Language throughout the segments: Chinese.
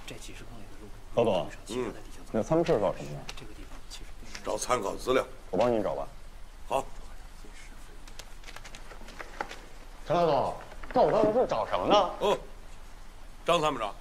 这几十公里的路， 高总，那参谋室找什么呢？ 这个地方其实找参考资料， 我帮你找吧。 好。 陈老总，到我办公室找什么呢？ 哦，张参谋长，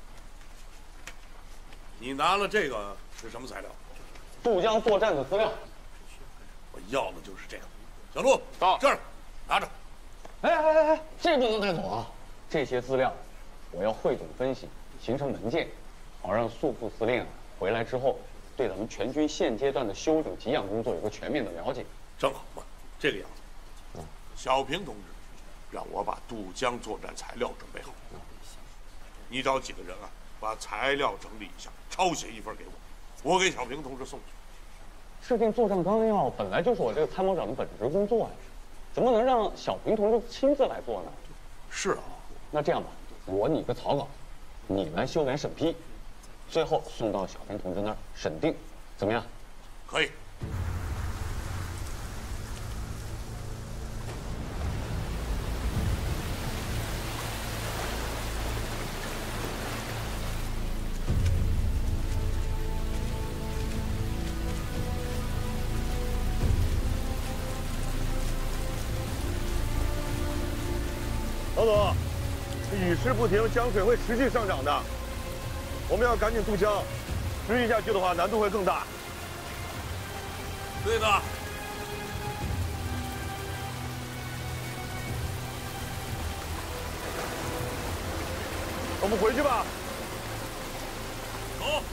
你拿了这个是什么材料？ 渡江作战的资料。 我要的就是这个。小陆， 到这儿，拿着。 哎，这不能带走啊！这些资料我要汇总分析，形成文件，好让苏副司令回来之后，对咱们全军现阶段的休整给养工作有个全面的了解。 正好嘛，这个样子。小平同志让我把渡江作战材料准备好，你找几个人啊，把材料整理一下，抄写一份给我，我给小平同志送去。 制定作战纲要本来就是我这个参谋长的本职工作呀，怎么能让小平同志亲自来做呢？ 是啊， 那这样吧，我拟个草稿，你来修改审批，最后送到小平同志那儿审定，怎么样？ 可以。 老总，雨势不停，江水会持续上涨的，我们要赶紧渡江，执行下去的话难度会更大。 对的。 我们回去吧。 走。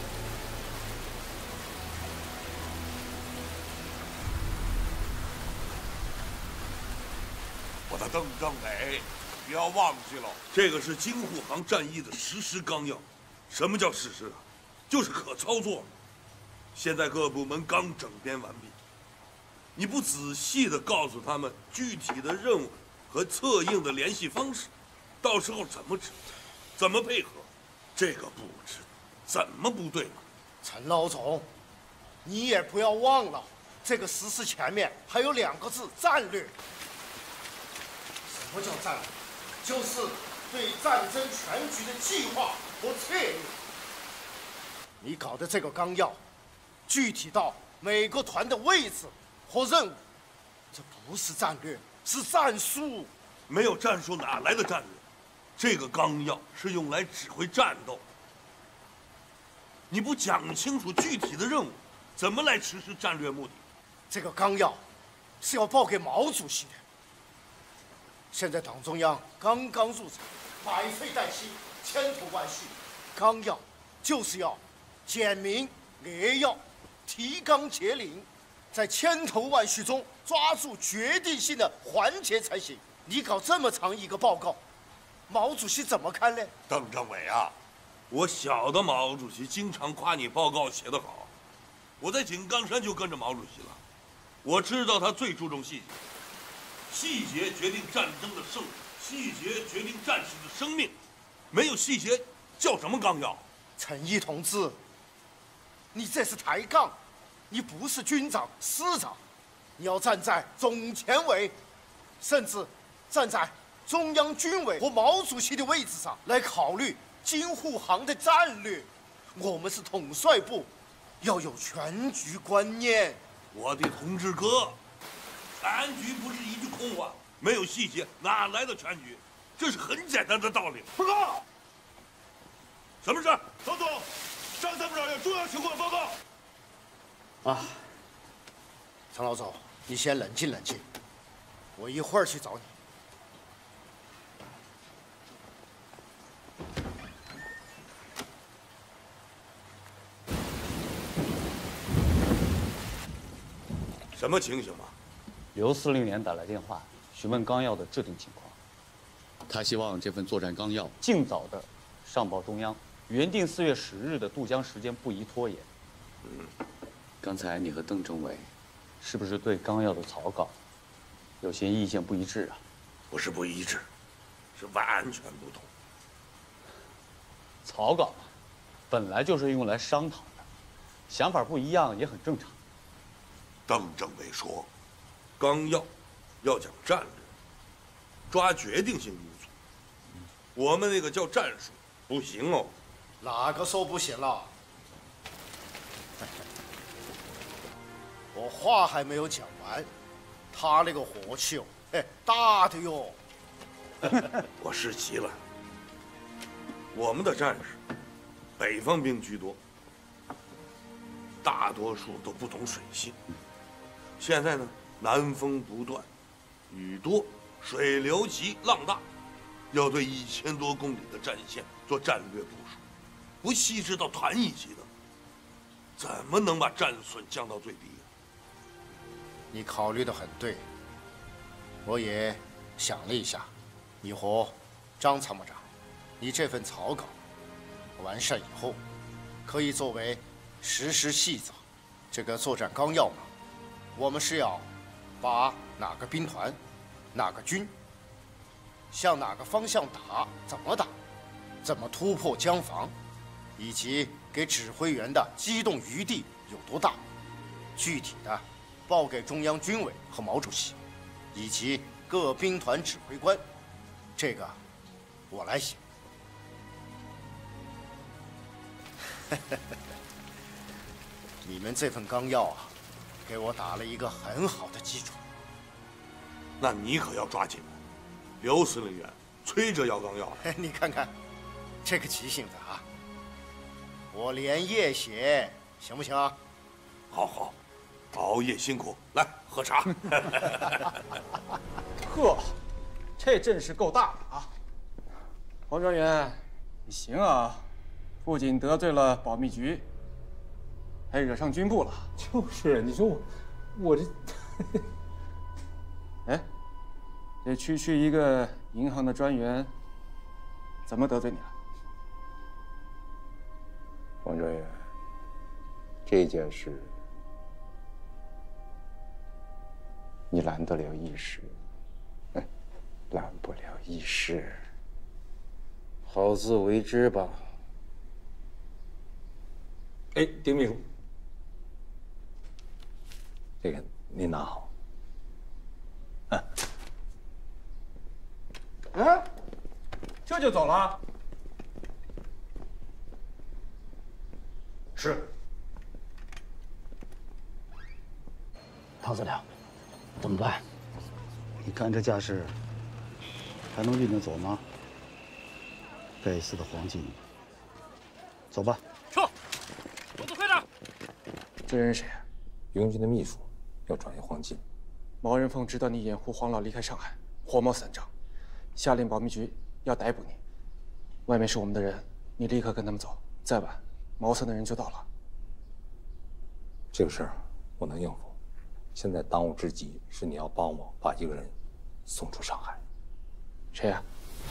我的邓政委，不要忘记了，这个是京沪杭战役的实施纲要。什么叫实施啊？就是可操作。现在各部门刚整编完毕，你不仔细的告诉他们具体的任务和策应的联系方式，到时候怎么指挥，怎么配合，这个布置怎么不对嘛？ 陈老总，你也不要忘了，这个实施前面还有2个字：战略。什么叫战略？就是对战争全局的计划和策略。你搞的这个纲要，具体到每个团的位置和任务，这不是战略，是战术。 没有战术哪来的战略？这个纲要是用来指挥战斗。你不讲清楚具体的任务，怎么来实施战略目的？ 这个纲要是要报给毛主席的。现在党中央刚刚入场，百废待兴，千头万绪。纲要就是要简明扼要，提纲挈领，在千头万绪中抓住决定性的环节才行。你搞这么长一个报告，毛主席怎么看呢？ 邓政委啊，我晓得毛主席经常夸你报告写得好，我在井冈山就跟着毛主席了，我知道他最注重细节。细节决定战争的胜利，细节决定战士的生命。没有细节，叫什么纲要？ 陈毅同志，你这是抬杠，你不是军长、师长，你要站在总前委，甚至站在中央军委和毛主席的位置上来考虑京沪杭的战略。我们是统帅部，要有全局观念。 我的同志哥。全局不是一句空话，没有细节哪来的全局？这是很简单的道理。 报告， 什么事？ 老总，张参谋长有重要情况报告。 啊，陈老总，你先冷静冷静，我一会儿去找你。 什么情形嘛？ 刘司令员打来电话，询问纲要的制定情况。 他希望这份作战纲要尽早的上报中央，原定4月10日的渡江时间不宜拖延。 刚才你和邓政委是不是对纲要的草稿有些意见不一致啊？ 不是不一致，是完全不同。 草稿嘛，本来就是用来商讨的，想法不一样也很正常。 邓政委说，纲要要讲战略，抓决定性因素。我们那个叫战术，不行哦。 哪个说不行了？我话还没有讲完，他那个火气哦，大的哟。 我是急了。我们的战士，北方兵居多，大多数都不懂水性。现在呢，南风不断，雨多，水流急，浪大，要对1000多公里的战线做战略部署，不细致到团一级的，怎么能把战损降到最低呀？ 你考虑得很对，我也想了一下，以后张参谋长，你这份草稿完善以后，可以作为实施细则。这个作战纲要嘛，我们是要把哪个兵团、哪个军向哪个方向打，怎么突破江防，以及给指挥员的机动余地有多大，具体的报给中央军委和毛主席，以及各兵团指挥官。这个我来写。你们这份纲要啊，给我打了一个很好的基础。 那你可要抓紧了，刘司令员催着要纲要了。 你看看，这个急性子啊，我连夜写，行不行？ 好，熬夜辛苦，来喝茶。 呵，这阵势够大的啊！黄专员，你行啊，不仅得罪了保密局，还惹上军部了。 就是你说我这， 哎，这区一个银行的专员，怎么得罪你了？ 黄专员，这件事你拦得了一时，拦不了一世。好自为之吧。哎，丁秘书，这个您拿好。 哎，这就走了？ 是。 唐司令，怎么办？ 你看这架势，还能运得走吗？该死的黄金！走吧。 撤！动作快点！这人是谁？ 永军的秘书，要转移黄金。 毛人凤知道你掩护黄老离开上海，火冒三丈，下令保密局要逮捕你。外面是我们的人，你立刻跟他们走，再晚，毛森的人就到了。 这个事儿我能应付。现在当务之急是你要帮我把一个人送出上海。 谁呀？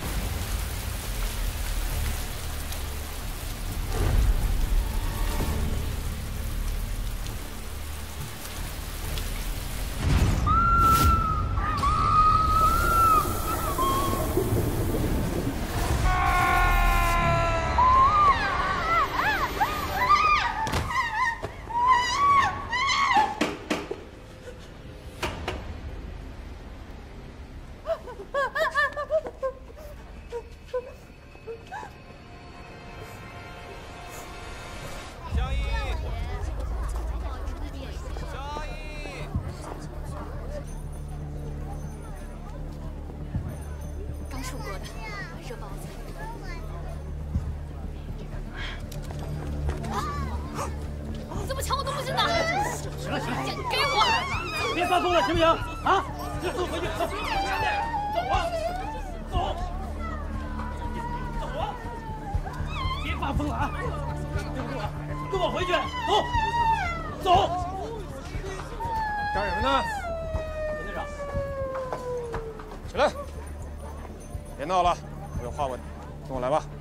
别闹了，我有话问你，跟我来吧。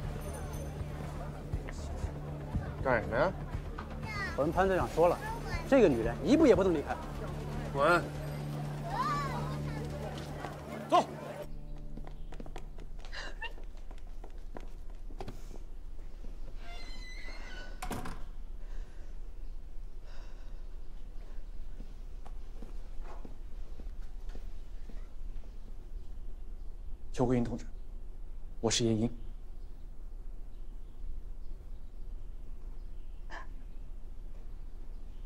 干什么呀？ 我们潘队长说了，这个女人一步也不能离开。 滚！走。邱桂英同志，我是叶英。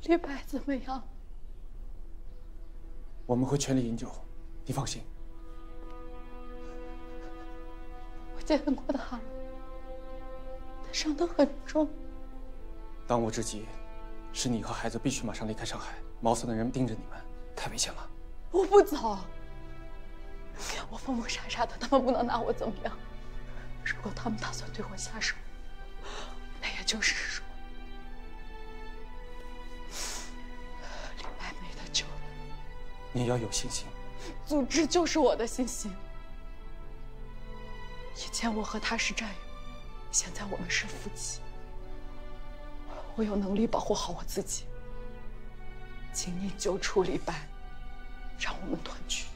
李白怎么样？ 我们会全力营救，你放心。 我见过他了，他伤得很重。 当务之急是你和孩子必须马上离开上海，毛森的人盯着你们，太危险了。 我不走，我疯疯傻傻的，他们不能拿我怎么样。如果他们打算对我下手，那也就是说，李白没得救了。 你要有信心， 组织就是我的信心。以前我和他是战友，现在我们是夫妻。我有能力保护好我自己，请你救出李白，让我们团聚。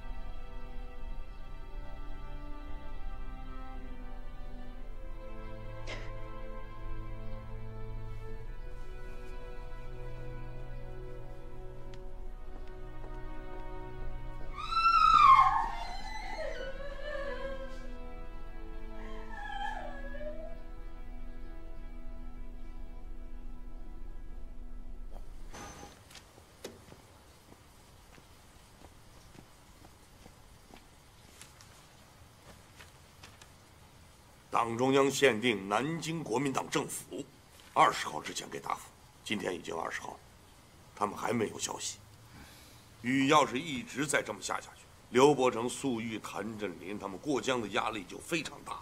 党中央限定南京国民党政府20号之前给答复，今天已经20号了，他们还没有消息。雨要是一直再这么下去，刘伯承、粟裕、谭震林他们过江的压力就非常大。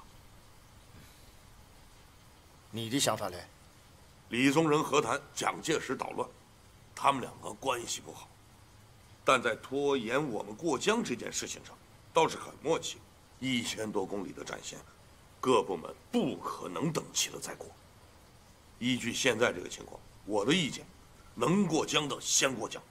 你的想法呢？ 李宗仁和谈，蒋介石捣乱，他们两个关系不好，但在拖延我们过江这件事情上倒是很默契。1000多公里的战线，各部门不可能等齐了再过。依据现在这个情况，我的意见，能过江的先过江。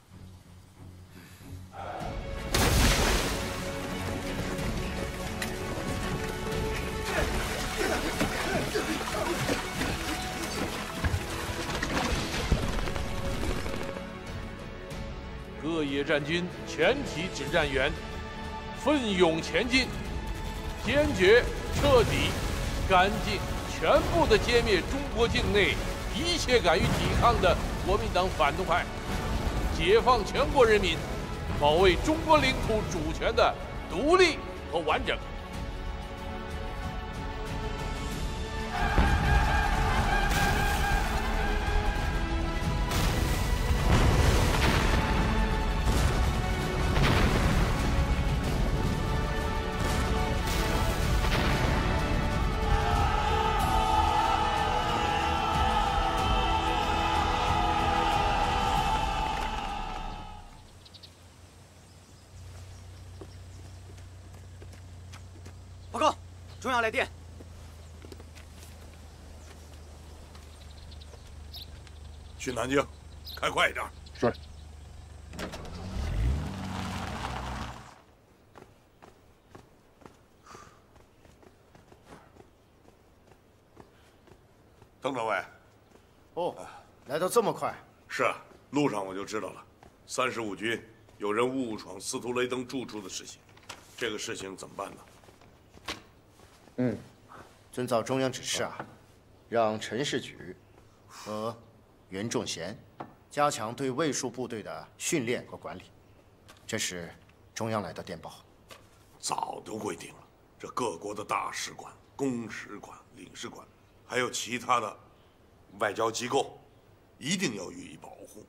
各野战军全体指战员，奋勇前进，坚决、彻底、干净、全部地歼灭中国境内一切敢于抵抗的国民党反动派，解放全国人民，保卫中国领土主权的独立和完整。 报告，中央来电。 去南京，开快一点。 是。 邓政委。 哦，来得这么快？ 是啊，路上我就知道了，35军有人误闯司徒雷登住处的事情，这个事情怎么办呢？ 遵照中央指示啊，让陈士举和袁仲贤加强对卫戍部队的训练和管理。这是中央来的电报。 早都规定了，这各国的大使馆、公使馆、领事馆，还有其他的外交机构，一定要予以保护。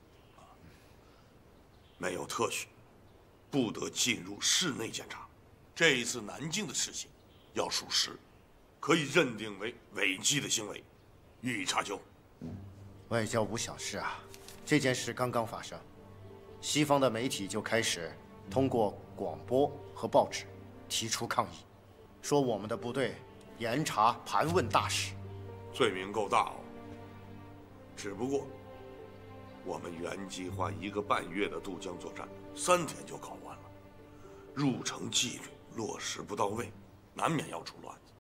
没有特许，不得进入室内检查。这一次南京的事情要属实，可以认定为违纪的行为，予以查究。 外交无小事啊，这件事刚刚发生，西方的媒体就开始通过广播和报纸提出抗议，说我们的部队严查盘问大使， 罪名够大哦。只不过，我们原计划1个半月的渡江作战，3天就搞完了，入城纪律落实不到位，难免要出乱子。